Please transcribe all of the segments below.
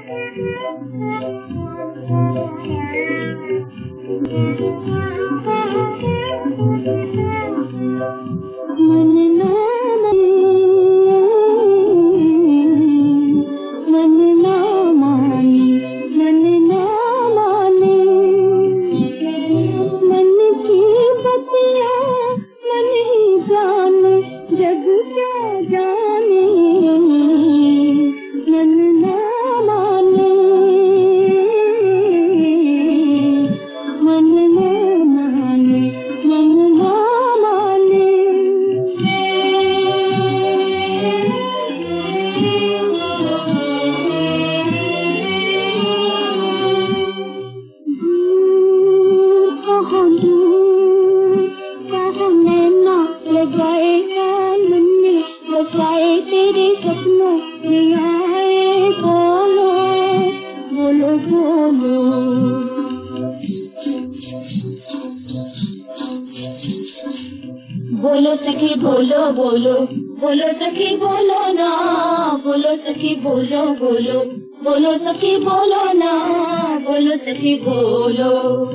बोलो सखी बोलो बोलो, बोलो सखी बोलो ना, बोलो सखी बोलो बोलो, बोलो सखी बोलो ना, बोलो सखी बोलो।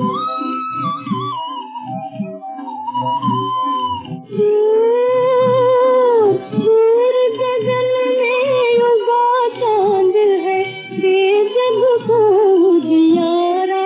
दूर गगन में उगा चांद है, दे जग को उजियारा,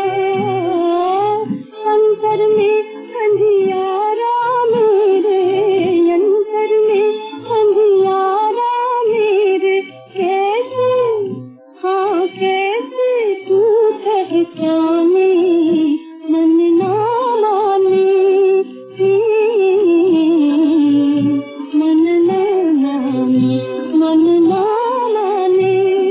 अंतर में अंधियारा मेरे, अंतर में अंधियारा मेरे, कैसे हाँ कैसे तू पहचाने मन ना माने, मन ना माने, मन ना माने।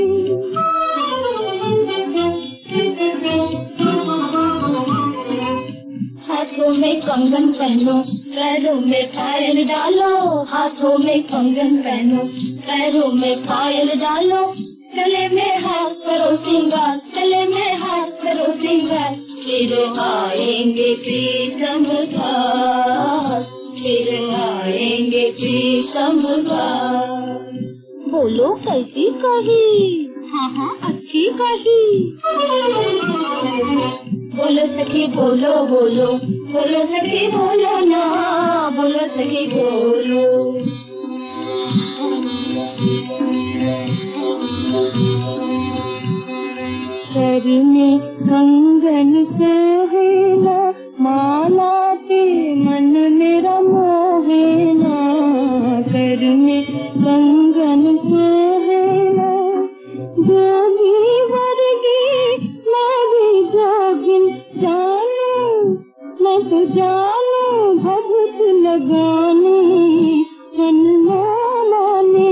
हाथों में कंगन पहनो, पैरों में पायल डालो, हाथों में कंगन पहनो, पैरों में पायल डालो, गले में हाथ करो सिंगार, गले में हाथ करो सिंगार, फिर आएंगे प्रीतम घाट, फिर आएंगे प्रीतम घाट। बोलो कैसी कही, हाँ हाँ अच्छी कही। बोलो सखी बोलो बोलो, बोलो सखी बोलो ना, बोलो सखी बोलो। कर में कंगन सोहेना, माला पे मन मेरा मोहेना, कर में कंगन सोहेना, जोगी वर्गी मैं भी जोगिन जानू, मैं तो जानू भगत लगाने, मन ना माने,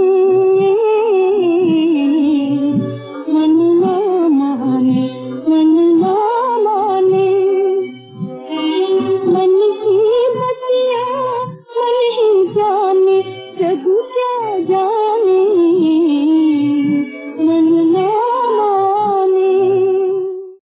मन ना माने, मन ना माने। मन की बतिया मन ही जाने, जग क्या जाने।